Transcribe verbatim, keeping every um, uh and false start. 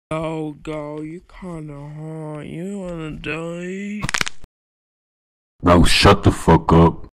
Oh, go, you kinda hot. You wanna die? Now shut the fuck up.